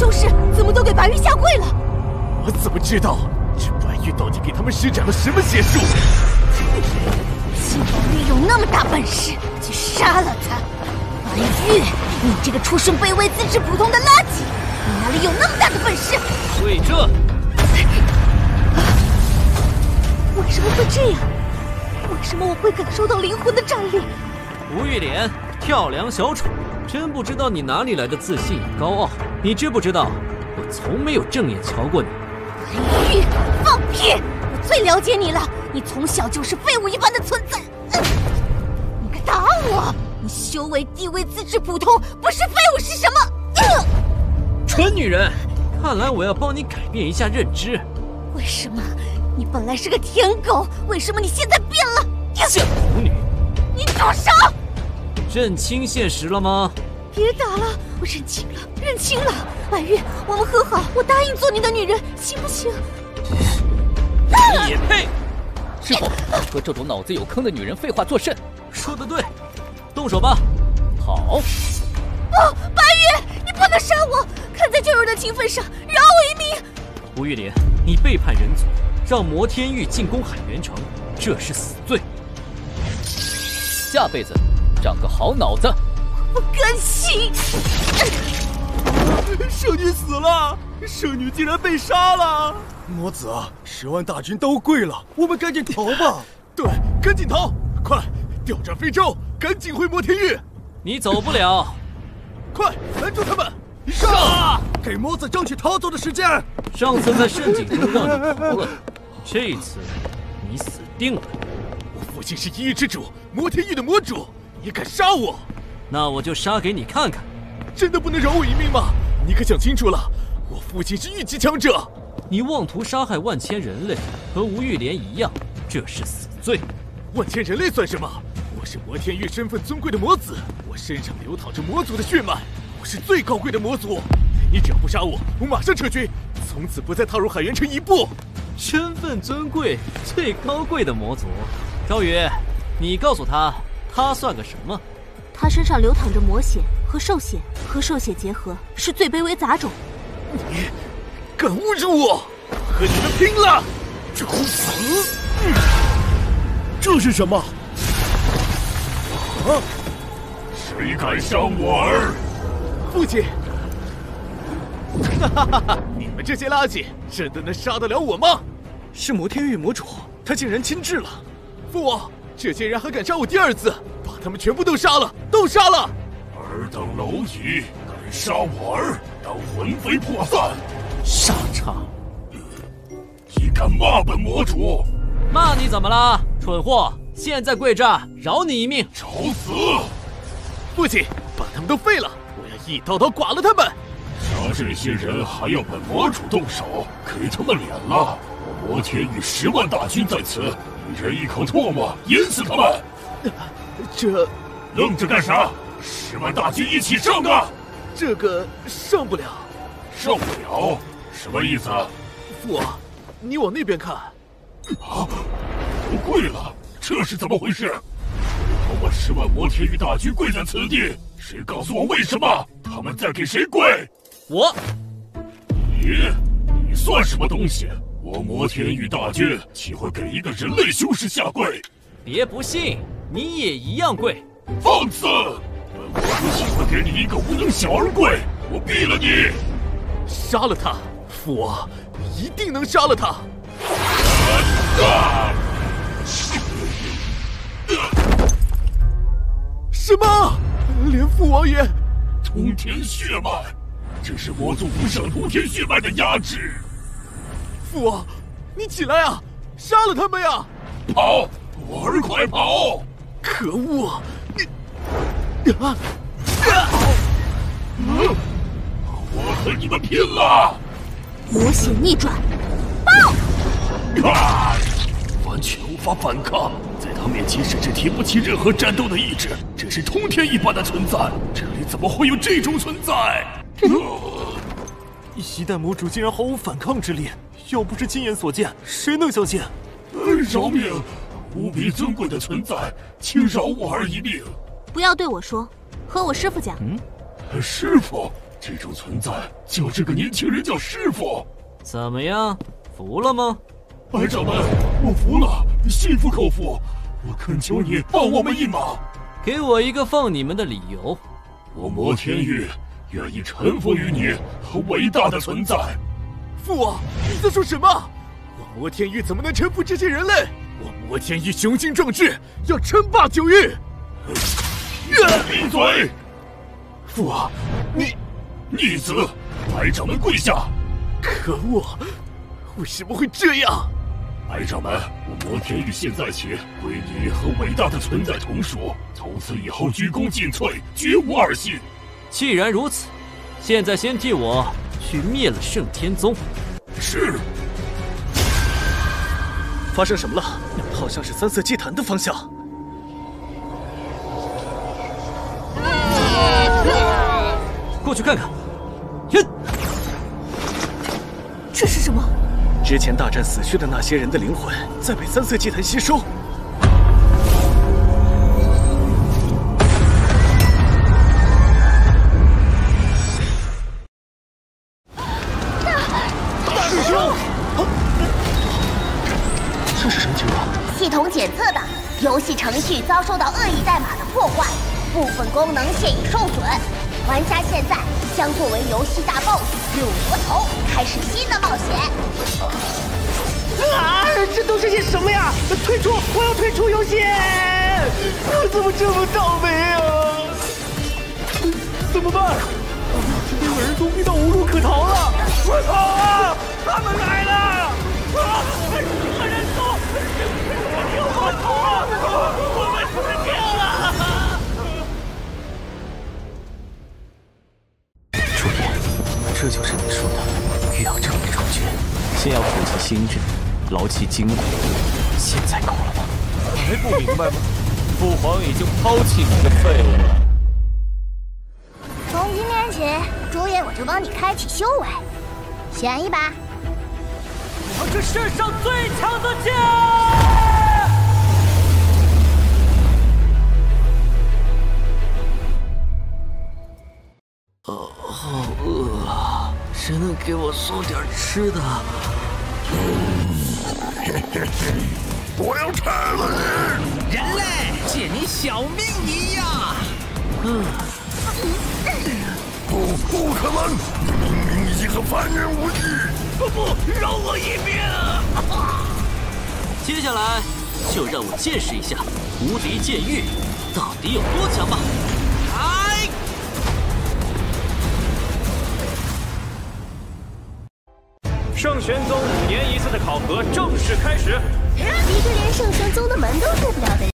修士怎么都给白玉下跪了？ 我怎么知道这白玉到底给他们施展了什么邪术？ 既然你有那么大本事，就杀了他！白玉，你这个出身卑微、资质普通的垃圾，你哪里有那么大的本事？ 对这。 为什么会这样？为什么我会感受到灵魂的战栗？ 吴玉莲，跳梁小丑，真不知道你哪里来的自信与高傲。你知不知道，我从没有正眼瞧过你。 白玉，放屁！我最了解你了，你从小就是废物一般的存在。你敢打我？你修为、地位、资质普通，不是废物是什么？ 蠢女人，看来我要帮你改变一下认知。 为什么？你本来是个舔狗，为什么你现在变了？ 贱狐女！ 你住手！ 认清现实了吗？ 别打了，我认清了，认清了。白玉，我们和好，我答应做你的女人，行不行？ 你也配？ 师傅，和这种脑子有坑的女人废话作甚？ 说得对，动手吧。 好。 不，白玉，你不能杀我！看在旧友的情分上，饶我一命。 吴玉莲，你背叛人族，让摩天狱进攻海原城，这是死罪。 下辈子长个好脑子。 我不甘心。 圣女死了，圣女竟然被杀了。 魔子，10万大军都跪了，我们赶紧逃吧！ 对，赶紧逃！快，调转飞舟，赶紧回摩天狱！ 你走不了。 快，拦住他们！ 杀！给魔子争取逃走的时间。 上次在盛景中让你逃了，这次你死定了。 我父亲是一狱之主，摩天狱的魔主，你敢杀我？ 那我就杀给你看看。 真的不能饶我一命吗？你可想清楚了，我父亲是狱级强者。 你妄图杀害万千人类，和吴玉莲一样，这是死罪。 万千人类算什么？我是摩天狱身份尊贵的魔子，我身上流淌着魔族的血脉，我是最高贵的魔族。你只要不杀我，我马上撤军，从此不再踏入海原城一步。 身份尊贵、最高贵的魔族，赵宇，你告诉他，他算个什么？ 他身上流淌着魔血和兽血，和兽血结合，是最卑微杂种。 你敢侮辱我，和你们拼了！找死！ 这是什么？啊！ 谁敢伤我儿？ 父亲！哈哈哈哈！你们这些垃圾，真的能杀得了我吗？ 是摩天狱魔主，他竟然亲至了！ 父王，这些人还敢杀我第二次，把他们全部都杀了，都杀了！ 尔等蝼蚁，敢杀我儿，当魂飞魄散！ 傻叉！ 你敢骂本魔主？ 骂你怎么了，蠢货！现在跪着，饶你一命！ 找死！ 父亲，把他们都废了，我要一刀刀剐了他们！ 杀这些人还要本魔主动手，给他们脸了！我摩天狱10万大军在此，一人一口唾沫，淹死他们！ 这愣着干啥？10万大军一起上啊！ 这个上不了， 上不了？什么意思？ 父王，你往那边看。 啊！都跪了，这是怎么回事？他们10万摩天狱大军跪在此地，谁告诉我为什么？他们在给谁跪？ 我。 你算什么东西？我摩天狱大军岂会给一个人类修士下跪？ 别不信，你也一样跪。 放肆！本魔主岂会给你一个无能小儿跪？我毙了你！ 杀了他！父王，一定能杀了他！什么？连父王也通天血脉，这是魔族无上通天血脉的压制。 父王，你起来啊！杀了他们呀！ 跑，我儿快跑！ 可恶！ 我和你们拼了！ 魔血逆转，爆！ 完全无法反抗，在他面前甚至提不起任何战斗的意志，这是通天一般的存在，这里怎么会有这种存在？ 一代魔主竟然毫无反抗之力，要不是亲眼所见，谁能相信？ 饶命！无比尊贵的存在，请饶我儿一命！ 不要对我说，和我师父讲。 师父， 这种存在叫这个年轻人叫师傅。 怎么样，服了吗？ 白掌门，我服了，心服口服。我恳求你帮我们一忙， 给我一个放你们的理由。 我摩天玉愿意臣服于你和伟大的存在。 父王，你在说什么？我摩天玉怎么能臣服这些人类？我摩天玉雄心壮志，要称霸九域。 闭嘴！ 父王， 逆子！白掌门跪下！ 可恶，为什么会这样？ 白掌门，我摩天玉现在起归你和伟大的存在同属，从此以后鞠躬尽瘁，绝无二心。 既然如此，现在先替我去灭了圣天宗。 是。 发生什么了？好像是三色祭坛的方向。 过去看看。 这是什么？ 之前大战死去的那些人的灵魂，在被三色祭坛吸收。 师兄， 这是什么情况？ 系统检测到游戏程序遭受到恶意代码的破坏，部分功能现已受损。玩家现在将作为游戏大 BOSS 六魔头，开始新的冒险。 啊！这都是些什么呀？退出！我要退出游戏！我怎么这么倒霉啊？怎么办？这六个人都逼到无路可逃了！快跑啊！他们来了！啊！几个人走！有魔头啊！我们死定了！ 主演，这就是你说的欲要成为主角，先要苦其心志，劳其筋骨。现在够了吗？ 还不明白吗？父皇已经抛弃你的废物了。 从今天起，主演我就帮你开启修为，选一把。 我是世上最强的剑！ 好饿啊！谁能给我送点吃的？ 我要拆了你！ 人类，借你小命一样！ 不可能！你明明已经和凡人无异。 不，饶我一命！ 接下来就让我见识一下无敌剑域到底有多强吧！来！ 圣玄宗5年一次的考核正式开始。 一个连圣玄宗的门都入不了的人。